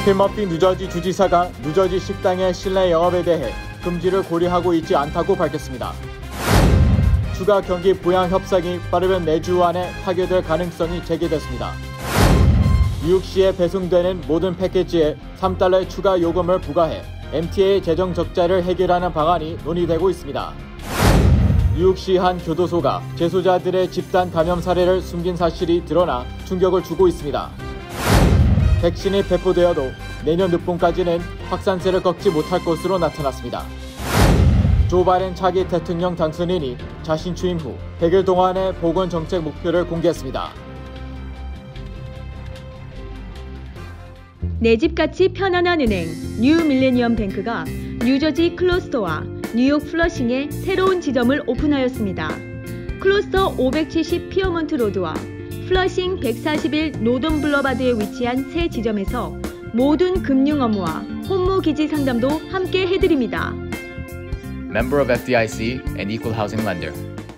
필머피 뉴저지 주지사가 뉴저지 식당의 실내 영업에 대해 금지를 고려하고 있지 않다고 밝혔습니다. 추가 경기 부양 협상이 빠르면 내주 안에 타결될 가능성이 제기됐습니다. 뉴욕시에 배송되는 모든 패키지에 $3의 추가 요금을 부과해 MTA의 재정 적자를 해결하는 방안이 논의되고 있습니다. 뉴욕시 한 교도소가 재소자들의 집단 감염 사례를 숨긴 사실이 드러나 충격을 주고 있습니다. 백신이 배포되어도 내년 늦봄까지는 확산세를 꺾지 못할 것으로 나타났습니다. 조 바이든 차기 대통령 당선인이 자신 취임 후 100일 동안의 보건 정책 목표를 공개했습니다. 내 집같이 편안한 은행 뉴 밀레니엄 뱅크가 뉴저지 클러스터와 뉴욕 플러싱에 새로운 지점을 오픈하였습니다. 클러스터 570 피어먼트 로드와 플러싱 141 노던 블러바드에 위치한 새 지점에서 모든 금융 업무와 혼무 기지 상담도 함께 해드립니다. Member of FDIC and Equal Housing Lender.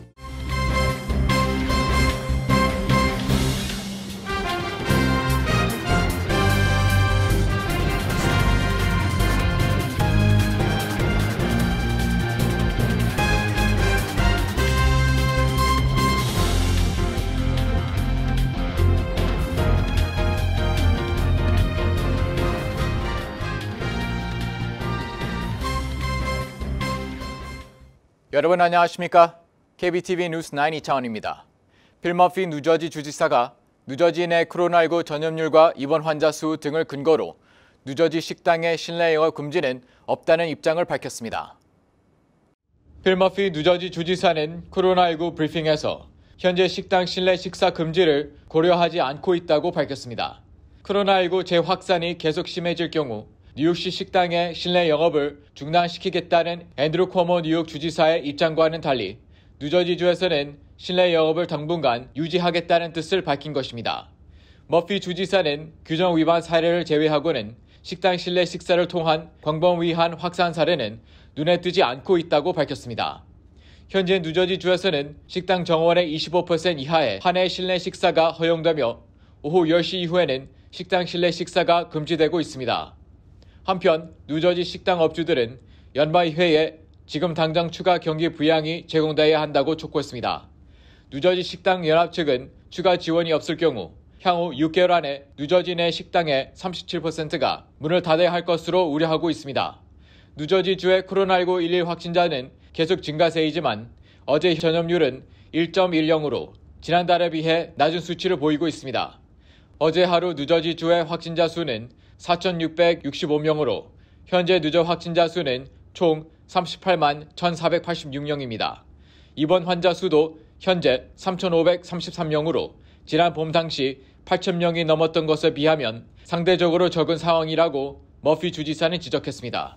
여러분 안녕하십니까? KBTV 뉴스 9 이창원입니다. 필머피 뉴저지 주지사가 뉴저지 내 코로나19 전염률과 입원 환자 수 등을 근거로 뉴저지 식당의 실내 영업 금지는 없다는 입장을 밝혔습니다. 필머피 뉴저지 주지사는 코로나19 브리핑에서 현재 식당 실내 식사 금지를 고려하지 않고 있다고 밝혔습니다. 코로나19 재확산이 계속 심해질 경우 뉴욕시 식당의 실내 영업을 중단시키겠다는 앤드루 쿼모 뉴욕 주지사의 입장과는 달리 뉴저지주에서는 실내 영업을 당분간 유지하겠다는 뜻을 밝힌 것입니다. 머피 주지사는 규정 위반 사례를 제외하고는 식당 실내 식사를 통한 광범위한 확산 사례는 눈에 띄지 않고 있다고 밝혔습니다. 현재 뉴저지주에서는 식당 정원의 25% 이하의 한 해 실내 식사가 허용되며 오후 10시 이후에는 식당 실내 식사가 금지되고 있습니다. 한편 뉴저지 식당 업주들은 연방의회에 지금 당장 추가 경기 부양이 제공돼야 한다고 촉구했습니다. 뉴저지 식당 연합 측은 추가 지원이 없을 경우 향후 6개월 안에 뉴저지 내 식당의 37%가 문을 닫아야 할 것으로 우려하고 있습니다. 뉴저지주의 코로나19 일일 확진자는 계속 증가세이지만 어제 전염률은 1.10으로 지난달에 비해 낮은 수치를 보이고 있습니다. 어제 하루 뉴저지주의 확진자 수는 4,665명으로 현재 누적 확진자 수는 총 38만 1,486명입니다. 입원 환자 수도 현재 3,533명으로 지난 봄 당시 8,000명이 넘었던 것에 비하면 상대적으로 적은 상황이라고 머피 주지사는 지적했습니다.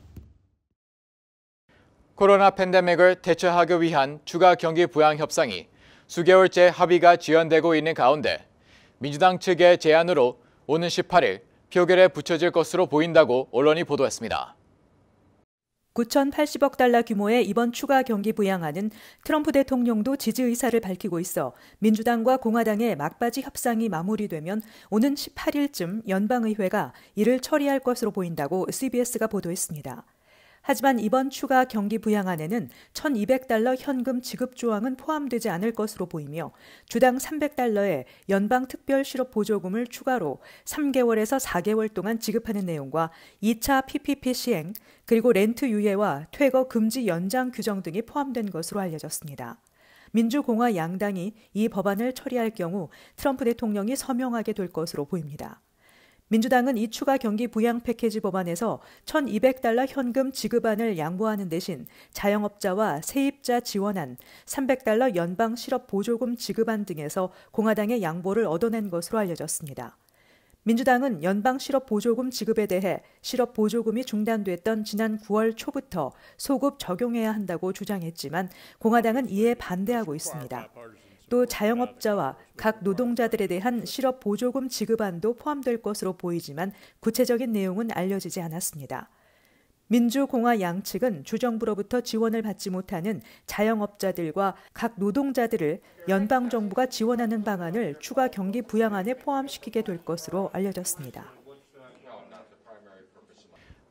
코로나 팬데믹을 대처하기 위한 추가 경기 부양 협상이 수개월째 합의가 지연되고 있는 가운데 민주당 측의 제안으로 오는 18일 표결에 붙여질 것으로 보인다고 언론이 보도했습니다. 9,080억 달러 규모의 이번 추가 경기 부양안은 트럼프 대통령도 지지 의사를 밝히고 있어 민주당과 공화당의 막바지 협상이 마무리되면 오는 18일쯤 연방의회가 이를 처리할 것으로 보인다고 CBS가 보도했습니다. 하지만 이번 추가 경기 부양안에는 $1,200 현금 지급 조항은 포함되지 않을 것으로 보이며 주당 $300의 연방 특별 실업 보조금을 추가로 3개월에서 4개월 동안 지급하는 내용과 2차 PPP 시행, 그리고 렌트 유예와 퇴거 금지 연장 규정 등이 포함된 것으로 알려졌습니다. 민주공화 양당이 이 법안을 처리할 경우 트럼프 대통령이 서명하게 될 것으로 보입니다. 민주당은 이 추가 경기 부양 패키지 법안에서 $1,200 현금 지급안을 양보하는 대신 자영업자와 세입자 지원안, $300 연방 실업 보조금 지급안 등에서 공화당의 양보를 얻어낸 것으로 알려졌습니다. 민주당은 연방 실업 보조금 지급에 대해 실업 보조금이 중단됐던 지난 9월 초부터 소급 적용해야 한다고 주장했지만 공화당은 이에 반대하고 있습니다. 또 자영업자와 각 노동자들에 대한 실업 보조금 지급안도 포함될 것으로 보이지만 구체적인 내용은 알려지지 않았습니다. 민주공화 양측은 주정부로부터 지원을 받지 못하는 자영업자들과 각 노동자들을 연방정부가 지원하는 방안을 추가 경기 부양안에 포함시키게 될 것으로 알려졌습니다.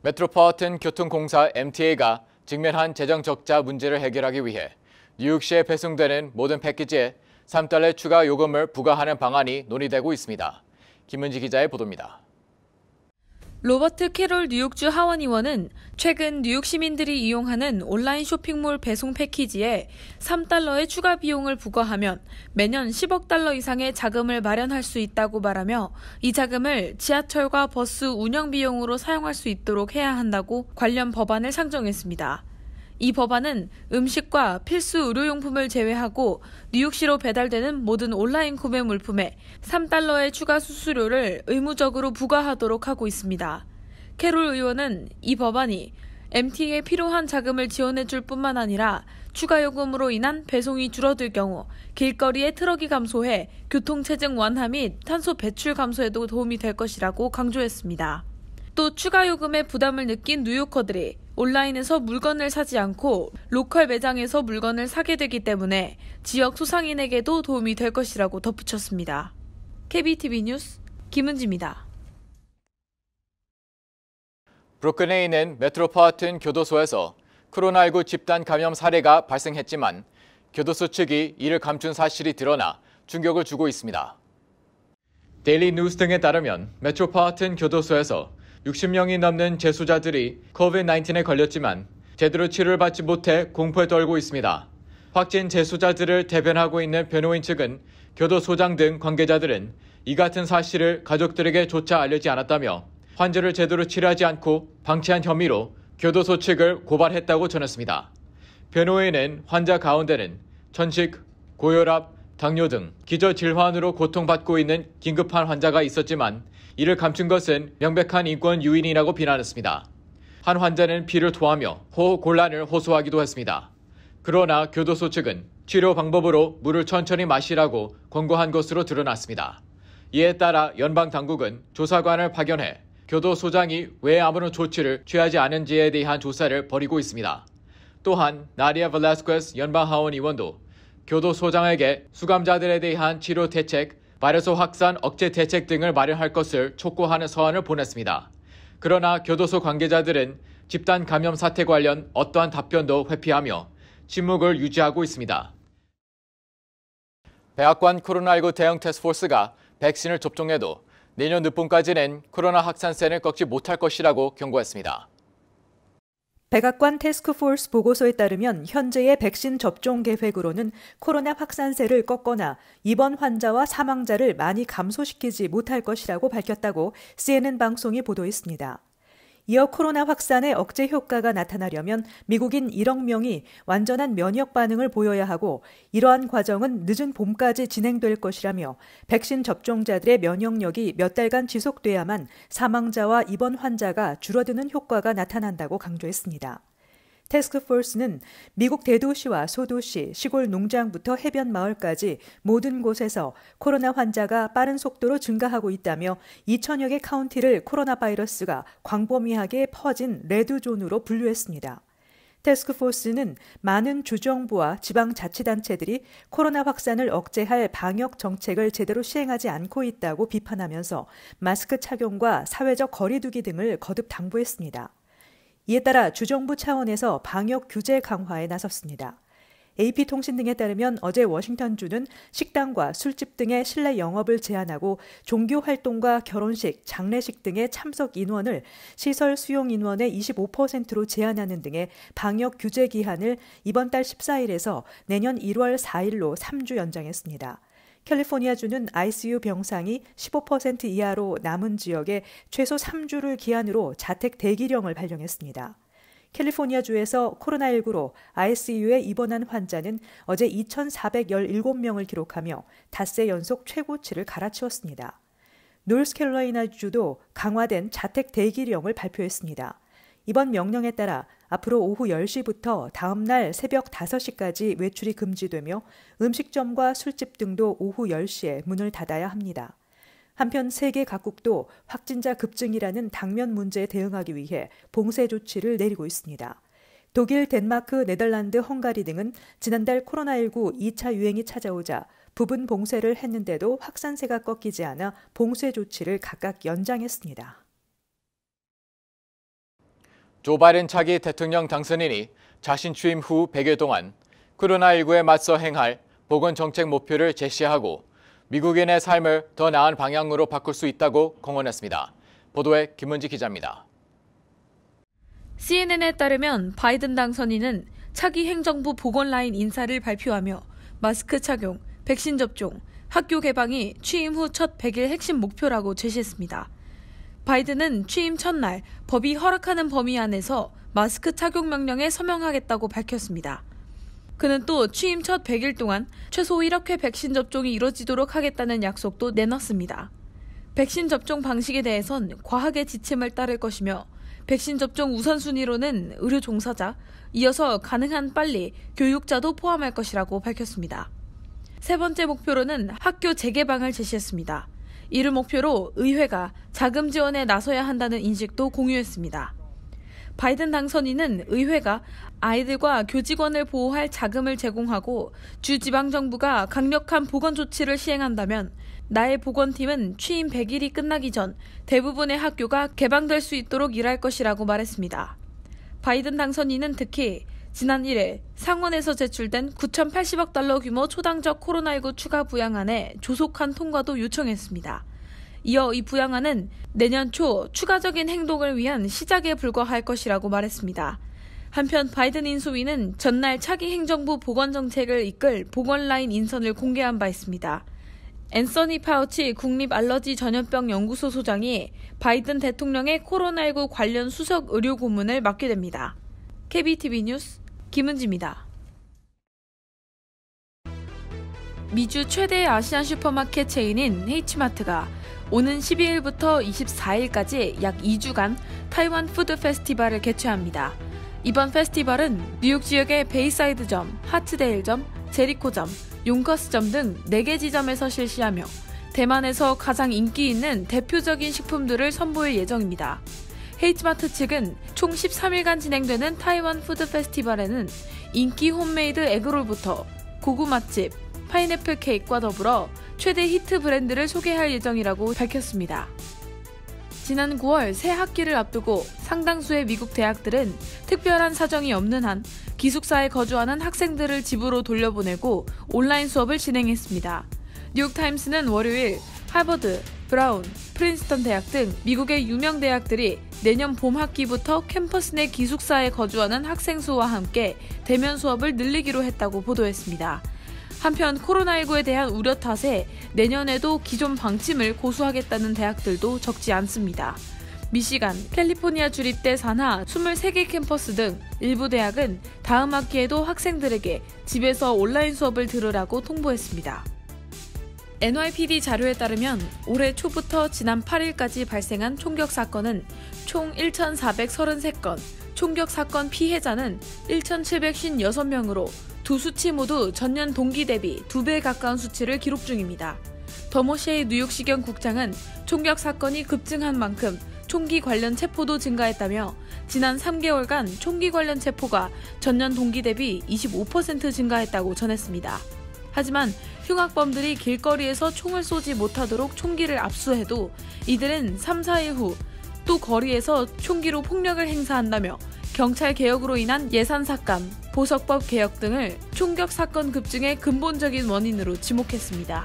메트로폴리탄 교통공사 MTA가 직면한 재정 적자 문제를 해결하기 위해 뉴욕시에 배송되는 모든 패키지에 $3 추가 요금을 부과하는 방안이 논의되고 있습니다. 김은지 기자의 보도입니다. 로버트 캐롤 뉴욕주 하원의원은 최근 뉴욕 시민들이 이용하는 온라인 쇼핑몰 배송 패키지에 $3의 추가 비용을 부과하면 매년 $10억 이상의 자금을 마련할 수 있다고 말하며 이 자금을 지하철과 버스 운영 비용으로 사용할 수 있도록 해야 한다고 관련 법안을 상정했습니다. 이 법안은 음식과 필수 의료용품을 제외하고 뉴욕시로 배달되는 모든 온라인 구매 물품에 $3의 추가 수수료를 의무적으로 부과하도록 하고 있습니다. 캐롤 의원은 이 법안이 MTA에 필요한 자금을 지원해 줄 뿐만 아니라 추가 요금으로 인한 배송이 줄어들 경우 길거리의 트럭이 감소해 교통체증 완화 및 탄소 배출 감소에도 도움이 될 것이라고 강조했습니다. 또 추가 요금의 부담을 느낀 뉴요커들이 온라인에서 물건을 사지 않고 로컬 매장에서 물건을 사게 되기 때문에 지역 소상인에게도 도움이 될 것이라고 덧붙였습니다. KBTV 뉴스 김은지입니다. 브루클린에 있는 메트로폴리탄 교도소에서 코로나19 집단 감염 사례가 발생했지만 교도소 측이 이를 감춘 사실이 드러나 충격을 주고 있습니다. 데일리 뉴스 등에 따르면 메트로폴리탄 교도소에서 60명이 넘는 재소자들이 COVID-19에 걸렸지만 제대로 치료를 받지 못해 공포에 떨고 있습니다. 확진 재소자들을 대변하고 있는 변호인 측은 교도소장 등 관계자들은 이 같은 사실을 가족들에게 조차 알리지 않았다며 환자를 제대로 치료하지 않고 방치한 혐의로 교도소 측을 고발했다고 전했습니다. 변호인은 환자 가운데는 천식, 고혈압, 당뇨 등 기저질환으로 고통받고 있는 긴급한 환자가 있었지만 이를 감춘 것은 명백한 인권 유인이라고 비난했습니다. 한 환자는 피를 토하며 호흡 곤란을 호소하기도 했습니다. 그러나 교도소 측은 치료 방법으로 물을 천천히 마시라고 권고한 것으로 드러났습니다. 이에 따라 연방 당국은 조사관을 파견해 교도소장이 왜 아무런 조치를 취하지 않은지에 대한 조사를 벌이고 있습니다. 또한 나디아 벨라스퀘스 연방 하원의원도 교도소장에게 수감자들에 대한 치료 대책, 바이러스 확산 억제 대책 등을 마련할 것을 촉구하는 서한을 보냈습니다. 그러나 교도소 관계자들은 집단 감염 사태 관련 어떠한 답변도 회피하며 침묵을 유지하고 있습니다. 백악관 코로나19 대응 태스크포스가 백신을 접종해도 내년 늦봄까지는 코로나 확산세를 꺾지 못할 것이라고 경고했습니다. 백악관 태스크포스 보고서에 따르면 현재의 백신 접종 계획으로는 코로나 확산세를 꺾거나 입원 환자와 사망자를 많이 감소시키지 못할 것이라고 밝혔다고 CNN 방송이 보도했습니다. 이어 코로나 확산의 억제 효과가 나타나려면 미국인 1억 명이 완전한 면역 반응을 보여야 하고 이러한 과정은 늦은 봄까지 진행될 것이라며 백신 접종자들의 면역력이 몇 달간 지속돼야만 사망자와 입원 환자가 줄어드는 효과가 나타난다고 강조했습니다. 태스크포스는 미국 대도시와 소도시, 시골 농장부터 해변 마을까지 모든 곳에서 코로나 환자가 빠른 속도로 증가하고 있다며 2천여 개 카운티를 코로나 바이러스가 광범위하게 퍼진 레드존으로 분류했습니다. 태스크포스는 많은 주정부와 지방자치단체들이 코로나 확산을 억제할 방역 정책을 제대로 시행하지 않고 있다고 비판하면서 마스크 착용과 사회적 거리 두기 등을 거듭 당부했습니다. 이에 따라 주정부 차원에서 방역 규제 강화에 나섰습니다. AP통신 등에 따르면 어제 워싱턴주는 식당과 술집 등의 실내 영업을 제한하고 종교 활동과 결혼식, 장례식 등의 참석 인원을 시설 수용 인원의 25%로 제한하는 등의 방역 규제 기한을 이번 달 14일에서 내년 1월 4일로 3주 연장했습니다. 캘리포니아주는 ICU 병상이 15% 이하로 남은 지역에 최소 3주를 기한으로 자택 대기령을 발령했습니다. 캘리포니아주에서 코로나19로 ICU에 입원한 환자는 어제 2,417명을 기록하며 닷새 연속 최고치를 갈아치웠습니다. 노스캐롤라이나주도 강화된 자택 대기령을 발표했습니다. 이번 명령에 따라 앞으로 오후 10시부터 다음 날 새벽 5시까지 외출이 금지되며 음식점과 술집 등도 오후 10시에 문을 닫아야 합니다. 한편 세계 각국도 확진자 급증이라는 당면 문제에 대응하기 위해 봉쇄 조치를 내리고 있습니다. 독일, 덴마크, 네덜란드, 헝가리 등은 지난달 코로나19 2차 유행이 찾아오자 부분 봉쇄를 했는데도 확산세가 꺾이지 않아 봉쇄 조치를 각각 연장했습니다. 조 바이든 차기 대통령 당선인이 자신 취임 후 100일 동안 코로나19에 맞서 행할 보건 정책 목표를 제시하고 미국인의 삶을 더 나은 방향으로 바꿀 수 있다고 공언했습니다. 보도에 김은지 기자입니다. CNN에 따르면 바이든 당선인은 차기 행정부 보건라인 인사를 발표하며 마스크 착용, 백신 접종, 학교 개방이 취임 후 첫 100일 핵심 목표라고 제시했습니다. 바이든은 취임 첫날 법이 허락하는 범위 안에서 마스크 착용 명령에 서명하겠다고 밝혔습니다. 그는 또 취임 첫 100일 동안 최소 1억 회 백신 접종이 이뤄지도록 하겠다는 약속도 내놨습니다. 백신 접종 방식에 대해선 과학의 지침을 따를 것이며 백신 접종 우선순위로는 의료 종사자, 이어서 가능한 빨리 교육자도 포함할 것이라고 밝혔습니다. 세 번째 목표로는 학교 재개방을 제시했습니다. 이를 목표로 의회가 자금 지원에 나서야 한다는 인식도 공유했습니다. 바이든 당선인은 의회가 아이들과 교직원을 보호할 자금을 제공하고 주 지방정부가 강력한 보건 조치를 시행한다면 나의 보건팀은 취임 100일이 끝나기 전 대부분의 학교가 개방될 수 있도록 일할 것이라고 말했습니다. 바이든 당선인은 특히 지난 1일 상원에서 제출된 9,080억 달러 규모 초당적 코로나19 추가 부양안에 조속한 통과도 요청했습니다. 이어 이 부양안은 내년 초 추가적인 행동을 위한 시작에 불과할 것이라고 말했습니다. 한편 바이든 인수위는 전날 차기 행정부 보건정책을 이끌 보건라인 인선을 공개한 바 있습니다. 앤서니 파우치 국립알러지 전염병 연구소 소장이 바이든 대통령의 코로나19 관련 수석 의료 고문을 맡게 됩니다. KBTV 뉴스 김은지입니다. 미주 최대 아시안 슈퍼마켓 체인인 H마트가 오는 12일부터 24일까지 약 2주간 타이완 푸드 페스티벌을 개최합니다. 이번 페스티벌은 뉴욕 지역의 베이사이드점, 하츠데일점, 제리코점, 용커스점 등 4개 지점에서 실시하며 대만에서 가장 인기 있는 대표적인 식품들을 선보일 예정입니다. H마트 측은 총 13일간 진행되는 타이완 푸드 페스티벌에는 인기 홈메이드 에그롤부터 고구 맛집, 파인애플 케이크와 더불어 최대 히트 브랜드를 소개할 예정이라고 밝혔습니다. 지난 9월 새 학기를 앞두고 상당수의 미국 대학들은 특별한 사정이 없는 한 기숙사에 거주하는 학생들을 집으로 돌려보내고 온라인 수업을 진행했습니다. 뉴욕타임스는 월요일 하버드, 브라운, 프린스턴 대학 등 미국의 유명 대학들이 내년 봄 학기부터 캠퍼스 내 기숙사에 거주하는 학생 수와 함께 대면 수업을 늘리기로 했다고 보도했습니다. 한편 코로나19에 대한 우려 탓에 내년에도 기존 방침을 고수하겠다는 대학들도 적지 않습니다. 미시간, 캘리포니아 주립대 산하 23개 캠퍼스 등 일부 대학은 다음 학기에도 학생들에게 집에서 온라인 수업을 들으라고 통보했습니다. NYPD 자료에 따르면 올해 초부터 지난 8일까지 발생한 총격 사건은 총 1,433건, 총격 사건 피해자는 1,756명으로 두 수치 모두 전년 동기 대비 2배 가까운 수치를 기록 중입니다. 더머셰이 뉴욕시경 국장은 총격 사건이 급증한 만큼 총기 관련 체포도 증가했다며 지난 3개월간 총기 관련 체포가 전년 동기 대비 25% 증가했다고 전했습니다. 하지만 흉악범들이 길거리에서 총을 쏘지 못하도록 총기를 압수해도 이들은 3, 4일 후 또 거리에서 총기로 폭력을 행사한다며 경찰 개혁으로 인한 예산 삭감, 보석법 개혁 등을 총격 사건 급증의 근본적인 원인으로 지목했습니다.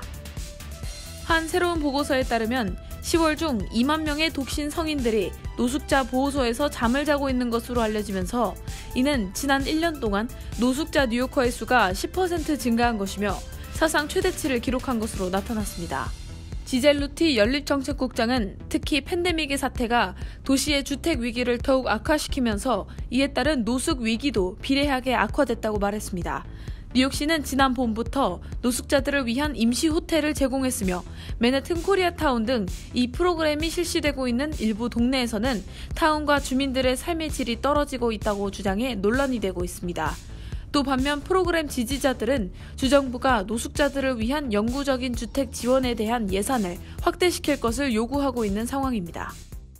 한 새로운 보고서에 따르면 10월 중 2만 명의 독신 성인들이 노숙자 보호소에서 잠을 자고 있는 것으로 알려지면서 이는 지난 1년 동안 노숙자 뉴요커의 수가 10% 증가한 것이며 사상 최대치를 기록한 것으로 나타났습니다. 지젤 루티 연립정책국장은 특히 팬데믹의 사태가 도시의 주택 위기를 더욱 악화시키면서 이에 따른 노숙 위기도 비례하게 악화됐다고 말했습니다. 뉴욕시는 지난 봄부터 노숙자들을 위한 임시 호텔을 제공했으며 맨해튼 코리아타운 등 이 프로그램이 실시되고 있는 일부 동네에서는 타운과 주민들의 삶의 질이 떨어지고 있다고 주장해 논란이 되고 있습니다. 또 반면 프로그램 지지자들은 주정부가 노숙자들을 위한 영구적인 주택 지원에 대한 예산을 확대시킬 것을 요구하고 있는 상황입니다.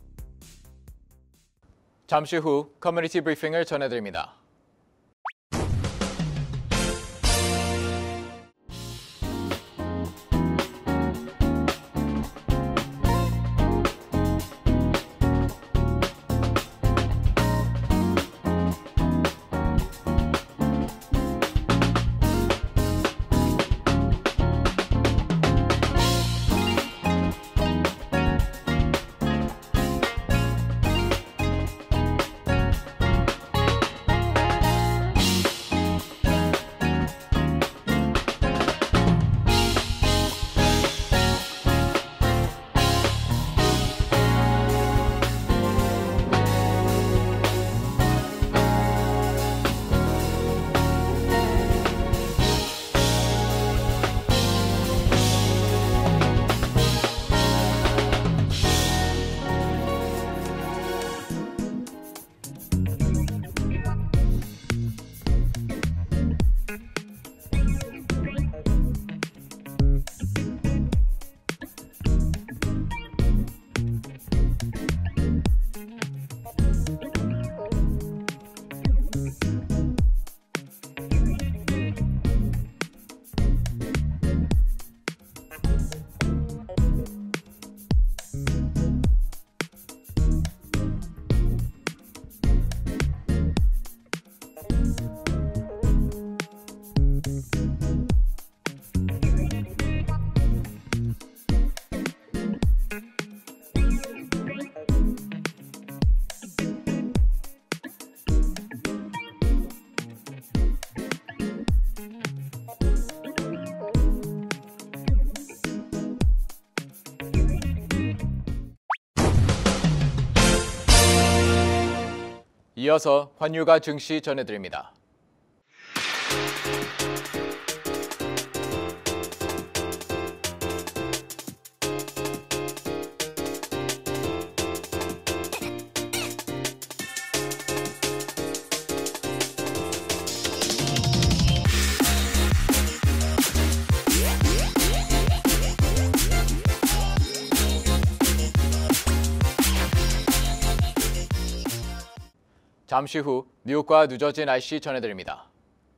잠시 후 커뮤니티 브리핑을 전해드립니다. 이어서 환율과 증시 전해드립니다. 잠시 후 뉴욕과 뉴저지 날씨 전해드립니다.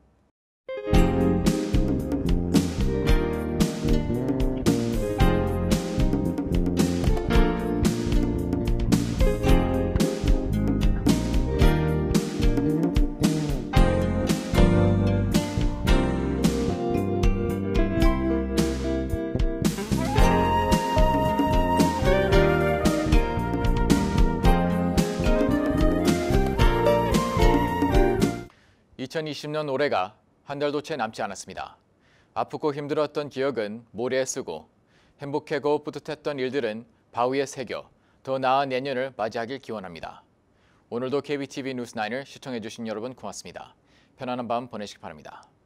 (2020년) 올해가 한 달도 채 남지 않았습니다. 아프고 힘들었던 기억은 모래에 쓰고 행복하고 뿌듯했던 일들은 바위에 새겨 더 나은 내년을 맞이하길 기원합니다. 오늘도 KBTV 뉴스 9을 시청해주신 여러분 고맙습니다. 편안한 밤 보내시기 바랍니다.